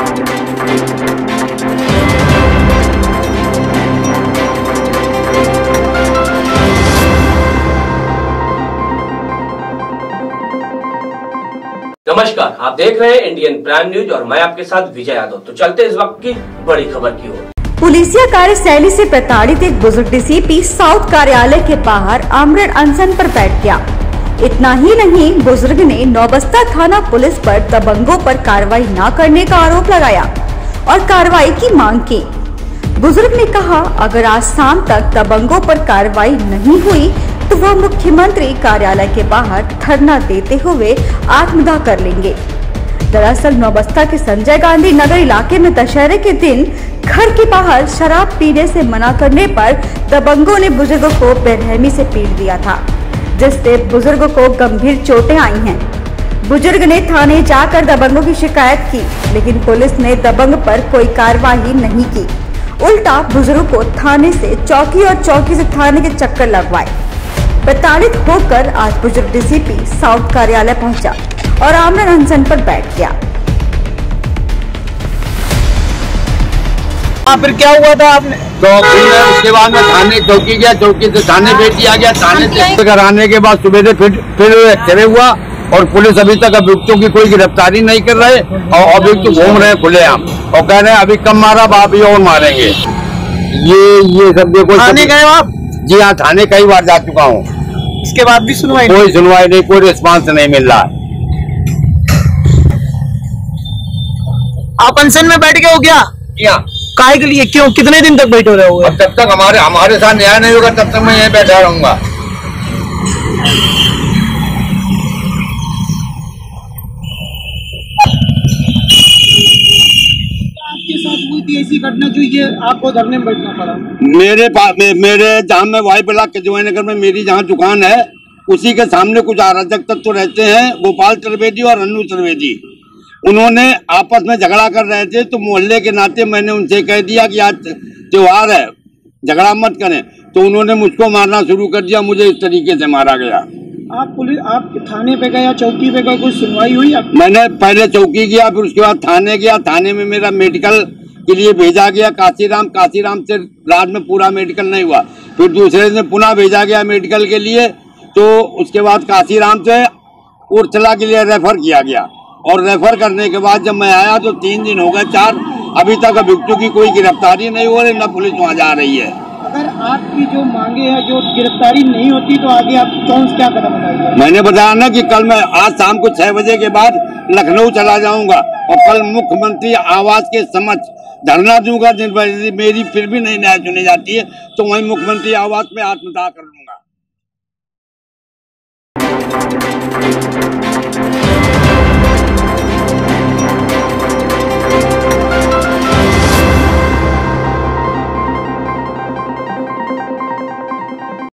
नमस्कार, आप देख रहे हैं इंडियन प्राइम न्यूज और मैं आपके साथ विजय यादव। तो चलते इस वक्त की बड़ी खबर की ओर। पुलिसिया कार्यशैली से प्रताड़ित एक बुजुर्ग डीसीपी साउथ कार्यालय के बाहर आमरण अनशन पर बैठ गया। इतना ही नहीं, बुजुर्ग ने नौबस्ता थाना पुलिस पर दबंगों पर कार्रवाई न करने का आरोप लगाया और कार्रवाई की मांग की। बुजुर्ग ने कहा, अगर आज शाम तक दबंगों पर कार्रवाई नहीं हुई तो वह मुख्यमंत्री कार्यालय के बाहर धरना देते हुए आत्मदाह कर लेंगे। दरअसल नौबस्ता के संजय गांधी नगर इलाके में दशहरे के दिन घर के बाहर शराब पीने से मना करने पर दबंगों ने बुजुर्ग को बेरहमी से पीट दिया था, जिससे बुजुर्ग को गंभीर चोटें आई हैं। बुजुर्ग ने थाने जाकर दबंगों की शिकायत की, लेकिन पुलिस ने दबंग पर कोई कार्रवाई नहीं की। उल्टा बुजुर्ग को थाने से चौकी और चौकी से थाने के चक्कर लगवाए। प्रताड़ित होकर आज बुजुर्ग डीसीपी साउथ कार्यालय पहुंचा और आमरण अनशन पर बैठ गया। फिर क्या हुआ था आपने? तो उसके बाद में थाने चौकी गया, चौकी से थाने बेटी आ गया, थाने से घर आने के बाद सुबह से फिर एक्सरे हुआ और पुलिस अभी तक अभियुक्तों की कोई गिरफ्तारी नहीं कर रहे और अभियुक्त घूम रहे हैं खुलेआम और कह रहे हैं अभी कम मारा, बाप और मारेंगे। ये सब देखो। थाने गए आप? जी हाँ, थाने कई बार जा चुका हूँ। इसके बाद भी सुनवाई? कोई सुनवाई नहीं, कोई रिस्पांस नहीं मिल रहा। आप अनशन में बैठ गए हो क्या? जी हाँ। काहे के लिए? क्यों? कितने दिन तक बैठे रहे हो? जब तक हमारे साथ न्याय नहीं होगा तब तक मैं यहीं बैठा रहूंगा। ऐसी घटना जो ये आपको धरने में बैठना पड़ा? मेरे जहाँ मैं वाई ब्लॉक के जवाईनगर में मेरी जहाँ दुकान है उसी के सामने कुछ अराजक तत्व रहते हैं, गोपाल त्रिवेदी और अन्नू त्रिवेदी। उन्होंने आपस में झगड़ा कर रहे थे, तो मोहल्ले के नाते मैंने उनसे कह दिया कि आज त्योहार है, झगड़ा मत करें। तो उन्होंने मुझको मारना शुरू कर दिया, मुझे इस तरीके से मारा गया। आप थाने पे गए या चौकी पे गए, कोई सुनवाई हुई? मैंने पहले चौकी गया, फिर उसके बाद थाने गया। थाने में मेरा मेडिकल के लिए भेजा गया काशीराम से रात में पूरा मेडिकल नहीं हुआ, फिर दूसरे दिन पुनः भेजा गया मेडिकल के लिए। तो उसके बाद काशीराम से उर्सला के लिए रेफर किया गया और रेफर करने के बाद जब मैं आया तो 3 दिन हो गए, 4 अभी तक अभियुक्तों की कोई गिरफ्तारी नहीं हो रही, न पुलिस वहाँ जा रही है। अगर आपकी जो मांगे हैं, जो गिरफ्तारी नहीं होती तो आगे आप क्या कदम उठाएंगे? मैंने बताया ना कि कल मैं आज शाम को 6 बजे के बाद लखनऊ चला जाऊंगा और कल मुख्यमंत्री आवास के समक्ष धरना दूंगा। मेरी फिर भी नहीं न्याय सुनी जाती है तो वहीं मुख्यमंत्री आवास में आत्मदाह कर लूंगा।